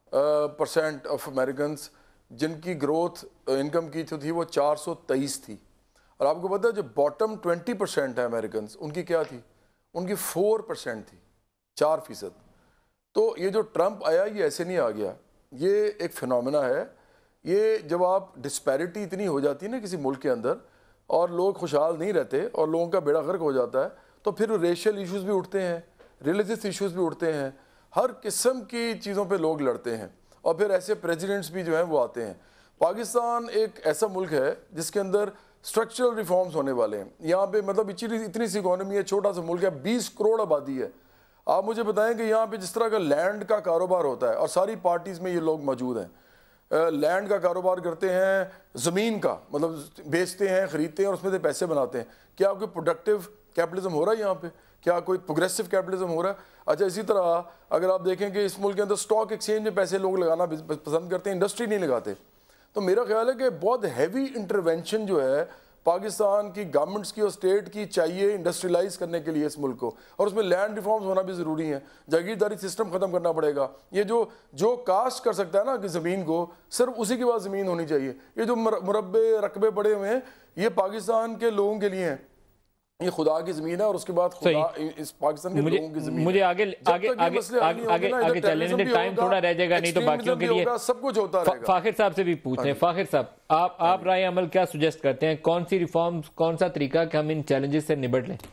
percent of American जिनकी ग्रोथ इनकम की थी वो चार सौ तेईस थी। और आपको पता है जो बॉटम ट्वेंटी परसेंट है अमेरिकन, उनकी क्या थी? उनकी फोर परसेंट थी, चार फीसद। तो ये जो ट्रंप आया ये ऐसे नहीं आ गया, ये एक फिनोमेना है। ये जब आप डिस्पैरिटी इतनी हो जाती है ना किसी मुल्क के अंदर और लोग खुशहाल नहीं रहते और लोगों का बेड़ा गर्क हो जाता है, तो फिर रेशियल इश्यूज भी उठते हैं, रिलीजियस इश्यूज भी उठते हैं, हर किस्म की चीज़ों पे लोग लड़ते हैं और फिर ऐसे प्रेसिडेंट्स भी जो हैं वो आते हैं। पाकिस्तान एक ऐसा मुल्क है जिसके अंदर स्ट्रक्चरल रिफॉर्म्स होने वाले हैं। यहाँ पे मतलब इतनी इतनी सी इकोनॉमी है, छोटा सा मुल्क है, बीस करोड़ आबादी है। आप मुझे बताएं कि यहाँ पे जिस तरह का लैंड का कारोबार होता है और सारी पार्टीज़ में ये लोग मौजूद हैं, लैंड का कारोबार करते हैं, ज़मीन का मतलब बेचते हैं, ख़रीदते हैं और उसमें से पैसे बनाते हैं। क्या कोई प्रोडक्टिव कैपिटलिज्म हो रहा है यहाँ पे? क्या कोई प्रोग्रेसिव कैपिटलिज्म हो रहा है? अच्छा, इसी तरह अगर आप देखें कि इस मुल्क के अंदर स्टॉक एक्सचेंज में पैसे लोग लगाना पसंद करते हैं, इंडस्ट्री नहीं लगाते। तो मेरा ख्याल है कि बहुत हैवी इंटरवेंशन जो है पाकिस्तान की गवर्नमेंट्स की और स्टेट की चाहिए इंडस्ट्रियलाइज करने के लिए इस मुल्क को, और उसमें लैंड रिफॉर्म्स होना भी ज़रूरी है। जागीरदारी सिस्टम ख़त्म करना पड़ेगा। ये जो जो कास्ट कर सकता है ना कि ज़मीन को, सिर्फ उसी के पास ज़मीन होनी चाहिए। ये जो मुरब्बे रकबे पड़े हुए हैं ये पाकिस्तान के लोगों के लिए हैं, ये खुदा की ज़मीन है और उसके बाद खुदा इस पाकिस्तान के लोगों की ज़मीन। मुझे आगे आगे आगे आगे आगे चलने दें, टाइम थोड़ा रह जाएगा, नहीं तो बाकियों के लिए सब कुछ होता रहेगा। फाखिर साहब से भी पूछते हैं। फाखिर साहब, आप आप राय अमल क्या सुजेस्ट करते हैं, कौन सी रिफॉर्म्स, कौन सा तरीका कि हम इन चैलेंजेस से निपट लें?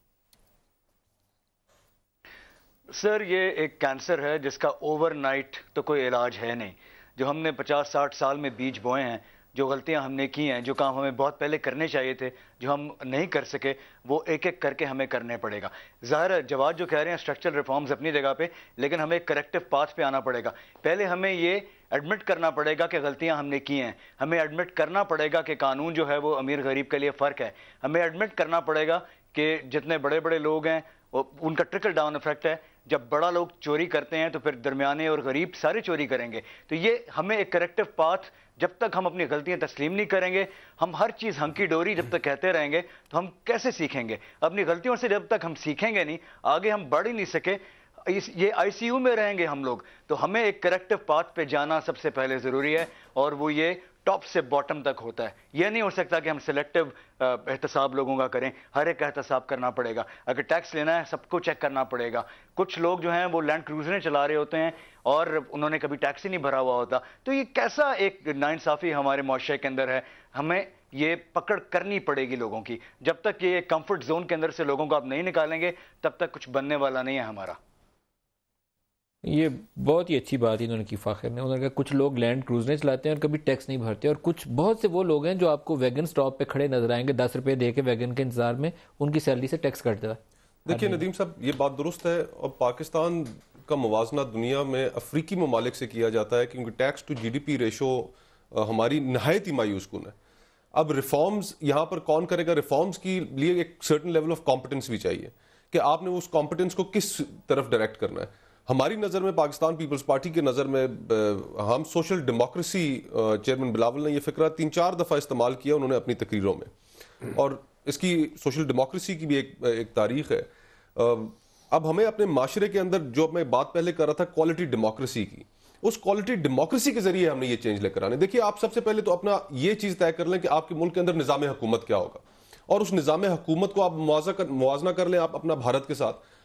सर, ये एक कैंसर है जिसका ओवरनाइट तो कोई इलाज है नहीं। जो हमने पचास साठ साल में बीज बोए हैं, जो गलतियां हमने की हैं, जो काम हमें बहुत पहले करने चाहिए थे, जो हम नहीं कर सके, वो एक एक करके हमें करने पड़ेगा। ज़ाहिर है जवाद जो कह रहे हैं स्ट्रक्चरल रिफॉर्म्स अपनी जगह पे, लेकिन हमें एक करेक्टिव पाथ पे आना पड़ेगा। पहले हमें ये एडमिट करना पड़ेगा कि गलतियां हमने की हैं। हमें एडमिट करना पड़ेगा कि कानून जो है वो अमीर गरीब के लिए फ़र्क है। हमें एडमिट करना पड़ेगा कि जितने बड़े बड़े लोग हैं उनका ट्रिकल डाउन इफेक्ट है। जब बड़ा लोग चोरी करते हैं तो फिर दरमियाने और गरीब सारे चोरी करेंगे। तो ये हमें एक करेक्टिव पाथ, जब तक हम अपनी गलतियां तस्लीम नहीं करेंगे, हम हर चीज़ हंकी डोरी जब तक कहते रहेंगे तो हम कैसे सीखेंगे? अपनी गलतियों से जब तक हम सीखेंगे नहीं, आगे हम बढ़ ही नहीं सके। इस ये आईसीयू में रहेंगे हम लोग। तो हमें एक करेक्टिव पाथ पे जाना सबसे पहले ज़रूरी है, और वो ये टॉप से बॉटम तक होता है। यह नहीं हो सकता कि हम सिलेक्टिव एहतसाब लोगों का करें, हर एक का एहतसाब करना पड़ेगा। अगर टैक्स लेना है सबको चेक करना पड़ेगा। कुछ लोग जो हैं वो लैंड क्रूजरें चला रहे होते हैं और उन्होंने कभी टैक्स ही नहीं भरा हुआ होता। तो ये कैसा एक नाइंसाफ़ी हमारे मुआशरे के अंदर है। हमें ये पकड़ करनी पड़ेगी लोगों की। जब तक ये कंफर्ट जोन के अंदर से लोगों को आप नहीं निकालेंगे, तब तक कुछ बनने वाला नहीं है हमारा। ये बहुत ही अच्छी बात इन्होंने की फाखिर ने। उन्होंने कहा कुछ लोग लैंड क्रूजरें चलाते हैं और कभी टैक्स नहीं भरते, और कुछ बहुत से वो लोग हैं जो आपको वैगन स्टॉप पे खड़े नजर आएंगे, दस रुपए दे के वैगन के इंतजार में, उनकी सैलरी से टैक्स कट जाता है। देखिए नदीम साहब, ये बात दुरुस्त है, और पाकिस्तान का मुवाजना दुनिया में अफ्रीकी ममालिक से किया जाता है क्योंकि tax to G D P ratio हमारी नहायत ही मायूस कुन है। अब रिफॉर्म्स यहाँ पर कौन करेगा? रिफॉर्म्स के लिए एक सर्टन लेवल ऑफ कॉम्पिटेंस भी चाहिए कि आपने उस कॉम्पिटेंस को किस तरफ डायरेक्ट करना है। हमारी नज़र में, पाकिस्तान पीपल्स पार्टी के नज़र में, हम सोशल डेमोक्रेसी, चेयरमैन बिलावल ने यह फिक्रा तीन चार दफ़ा इस्तेमाल किया उन्होंने अपनी तकरीरों में, और इसकी सोशल डेमोक्रेसी की भी एक, एक तारीख है। अब हमें अपने माशरे के अंदर, जो मैं बात पहले कर रहा था क्वालिटी डेमोक्रेसी की, उस क्वालिटी डेमोक्रेसी के जरिए हमने ये चेंज लेकर आने। देखिए, आप सबसे पहले तो अपना ये चीज़ तय कर लें कि आपके मुल्क के अंदर निज़ाम हुकूमत क्या होगा, और उस निज़ाम हुकूमत को आप मुआवजा कर मुआवजना कर लें आप अपना भारत के साथ।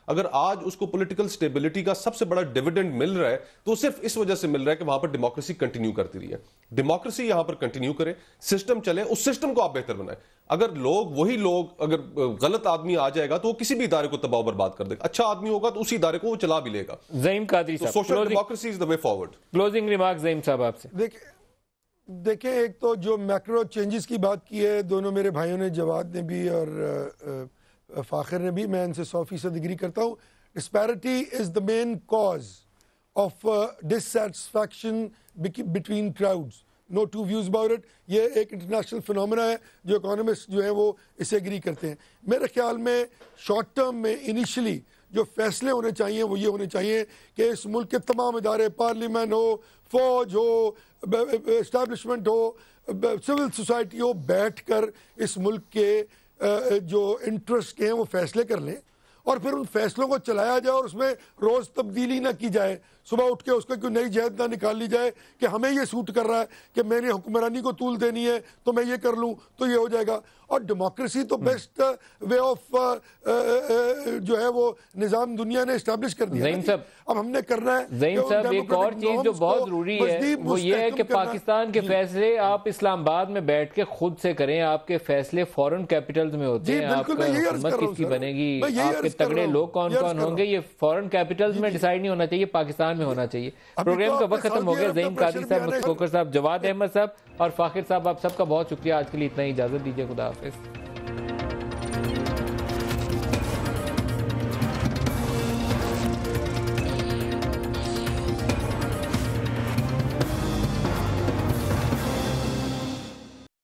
अगर आज उसको पॉलिटिकल स्टेबिलिटी का सबसे बड़ा डिविडेंड मिल रहा है तो सिर्फ इस वजह से मिल रहा है कि वहां पर डेमोक्रेसी कंटिन्यू करती रही है। डेमोक्रेसी यहां पर कंटिन्यू करे, सिस्टम चले, उस सिस्टम को आप बेहतर बनाए। अगर लोग वही लोग अगर गलत आदमी आ जाएगा तो वो किसी भी इदारे को तबाह बर्बाद कर देगा, अच्छा आदमी होगा तो उसी इदारे को वो चला भी लेगा। ज़हीम कादरी साहब, social democracy is the way forward. Closing remark Zaheem साहब आपसे। देखिए देखें, एक तो जो मैक्रो चेंजेस की बात की है दोनों मेरे भाइयों ने, जवाद ने भी और फाखिर ने भी, मैं इनसे सौ फीसद एग्री करता हूँ। Disparity is the main cause of dissatisfaction between crowds, no two views about it. ये एक इंटरनेशनल फिनोमेना है जो इकोनॉमिस्ट जो है वो इसे एग्री करते हैं। मेरे ख्याल में शॉर्ट टर्म में इनिशियली जो फैसले होने चाहिए वो ये होने चाहिए कि इस मुल्क के तमाम इदारे, पार्लियामेंट हो, फौज हो, एस्टैब्लिशमेंट हो, सिविल सोसाइटी हो, बैठ कर इस मुल्क के जो इंटरेस्ट के हैं वो फैसले कर लें और फिर उन फैसलों को चलाया जाए और उसमें रोज़ तब्दीली ना की जाए। सुबह उठ के उसका कोई नई जहद ना निकाल ली जाए कि हमें ये सूट कर रहा है कि मैंने हुक्मरानी को तूल देनी है तो मैं ये कर लूँ तो ये हो जाएगा। और डेमोक्रेसी तो बेस्ट वे ऑफ जो है वो निज़ाम दुनिया ने इस्टेब्लिश कर दिया है। अब हमने करना है। ज़हीम साहब, एक और चीज़ जो बहुत ज़रूरी है वो ये है कि पाकिस्तान के फैसले आप इस्लामाबाद में बैठ के खुद से करें। आपके फैसले फॉरेन कैपिटल्स में होते हैं। आपका हुकूमत किसकी बनेगी, आपके तगड़े लोग कौन कौन होंगे, ये फॉरेन कैपिटल्स में डिसाइड नहीं होना चाहिए, पाकिस्तान में होना चाहिए। प्रोग्राम का वक्त खत्म हो गया। ज़हीम कादरी साहब, मुस्तफा कोकर साहब, जवाद अहमद साहब और फाखिर साहब, आप सबका बहुत शुक्रिया। आज के लिए इतना ही, इजाजत दीजिए। खुदा हाफिज।